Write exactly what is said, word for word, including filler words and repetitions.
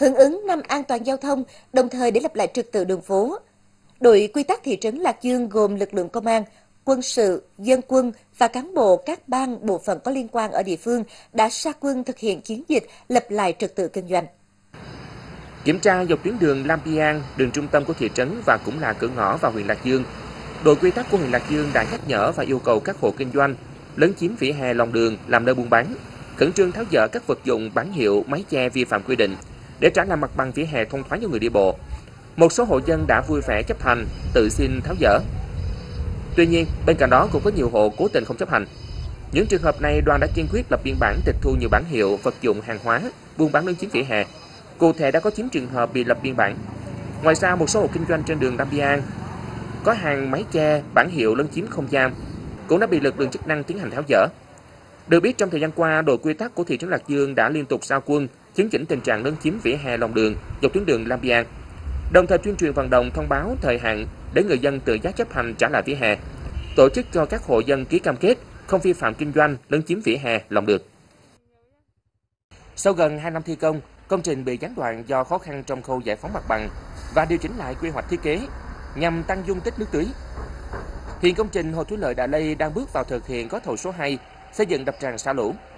hưởng ứng năm an toàn giao thông, đồng thời để lập lại trật tự đường phố. Đội quy tắc thị trấn Lạc Dương gồm lực lượng công an, quân sự, dân quân và cán bộ các ban bộ phận có liên quan ở địa phương đã ra quân thực hiện chiến dịch lập lại trật tự kinh doanh. Kiểm tra dọc tuyến đường Lam Biang, đường trung tâm của thị trấn và cũng là cửa ngõ vào huyện Lạc Dương, đội quy tắc của huyện Lạc Dương đã nhắc nhở và yêu cầu các hộ kinh doanh lấn chiếm vỉa hè lòng đường làm nơi buôn bán, khẩn trương tháo dỡ các vật dụng bảng hiệu, mái che vi phạm quy định để trả lại mặt bằng vỉa hè thông thoáng cho người đi bộ. Một số hộ dân đã vui vẻ chấp hành, tự xin tháo dỡ. Tuy nhiên, bên cạnh đó cũng có nhiều hộ cố tình không chấp hành. Những trường hợp này, đoàn đã kiên quyết lập biên bản tịch thu nhiều bảng hiệu, vật dụng hàng hóa buôn bán lấn chiếm vỉa hè. Cụ thể đã có chín trường hợp bị lập biên bản. Ngoài ra, một số hộ kinh doanh trên đường Nam Biang có hàng mái che, bảng hiệu lấn chiếm không gian cũng đã bị lực lượng chức năng tiến hành tháo dỡ. Được biết, trong thời gian qua, đội quy tắc của thị trấn Lạc Dương đã liên tục ra quân chấn chỉnh tình trạng lấn chiếm vỉa hè lòng đường dọc tuyến đường Lam Biang, đồng thời tuyên truyền vận động thông báo thời hạn để người dân tự giác chấp hành trả lại vỉa hè, tổ chức cho các hộ dân ký cam kết không vi phạm kinh doanh lấn chiếm vỉa hè lòng đường. Sau gần hai năm thi công, công trình bị gián đoạn do khó khăn trong khâu giải phóng mặt bằng và điều chỉnh lại quy hoạch thiết kế nhằm tăng dung tích nước tưới. Hiện công trình hồ thủy lợi Đà Lây đang bước vào thực hiện gói thầu số hai xây dựng đập tràn xả lũ.